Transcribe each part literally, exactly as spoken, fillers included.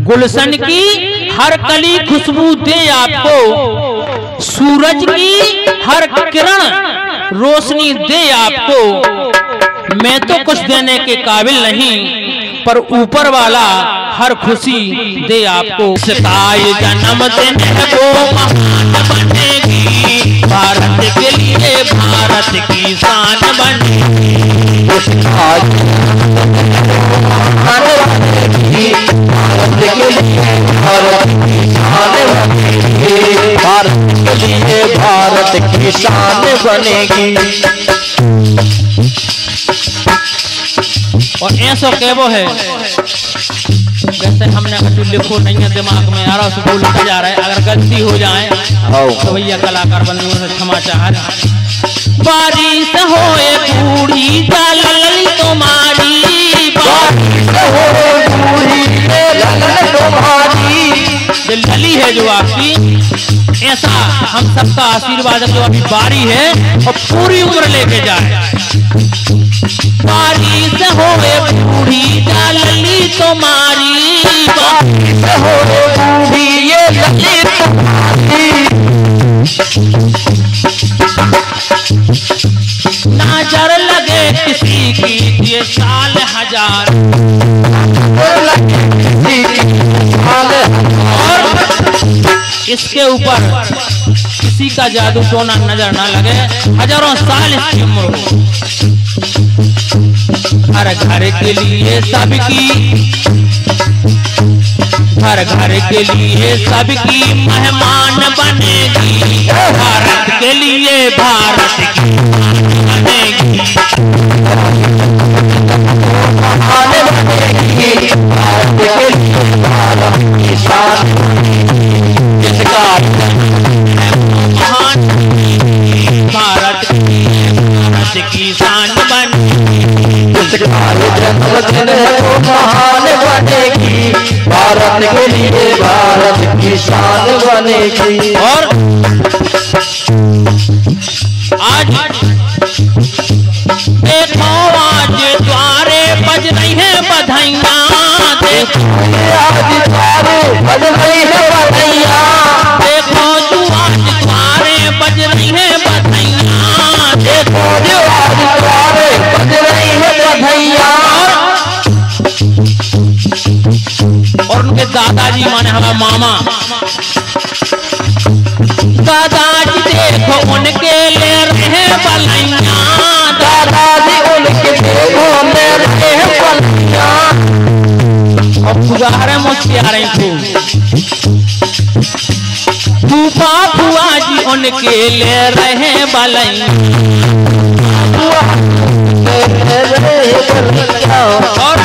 गुलशन की हर कली खुशबू दे आपको, सूरज की हर किरण रोशनी दे आपको। मैं तो कुछ देने के काबिल नहीं, पर ऊपर वाला हर खुशी दे आपको। इसका ये जन्मदिन है वो महान बनेगी, भारत के लिए भारत की शान बनेगी। इसका भारत के लिए भारत की शान बनेगी, भारत के लिए भारत की शान बनेगी। और ऐसा कहवो है जैसे हमने कहा लिखो नहीं है दिमाग में आ रहा, उसको लिखा जा रहा है। अगर गलती हो जाए तो भैया कलाकार बंधुओं से क्षमा चाह रहे। बारिश होए बूढ़ी ललली तुम्हारी, बारिश होए बूढ़ी ललली तुम्हारी, लली है जो आपकी, ऐसा हम सबका आशीर्वाद जो अभी बारी है और पूरी उम्र लेके जाए। बारिश होए बूढ़ी लली तुम्हारी, बारिश होए बूढ़ी ये लली तुम्हारी। नजर लगे किसी की ये साल हजार, और इसके ऊपर किसी का जादू टोना नजर ना लगे, हजारों साल इसकी उम्र हो। हर घर के लिए सबकी, हर घर के लिए सबकी मेहमान बनेगी, भारत के लिए भारत की बनेगी। महान भारत की शान बनेगी, जन्मदिन है वो महान बनेगी, भारत के लिए भारत की शान बनेगी। और आज देखो आज द्वारे बज रही है बधाइयाँ, देखो आज द्वारे बज रही है बधाइयाँ, देखो जो आज द्वारे बज रही है बधाइयाँ, देखो जो आज द्वारे बज रही है बधाइयाँ। और उनके दादाजी माने हमारा मामा, दादाजी देखो उनके ले रहे हैं बधाइयाँ, दादाजी उनके देखो ले रहे हैं बधाइयाँ। और गुजारे मुझसे आ रही थी फूफा फुआ जी उनके ले रहे बधाइयाँ। और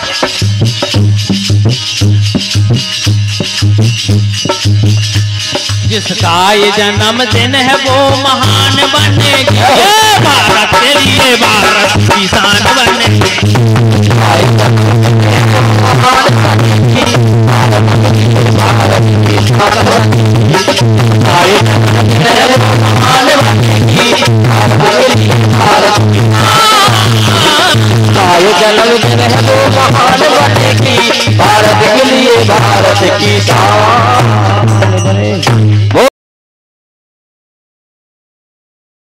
जिसका ये जन्मदिन है वो महान बनेगी, भारत के लिए भारत की शान बनेगी। जन्मदिन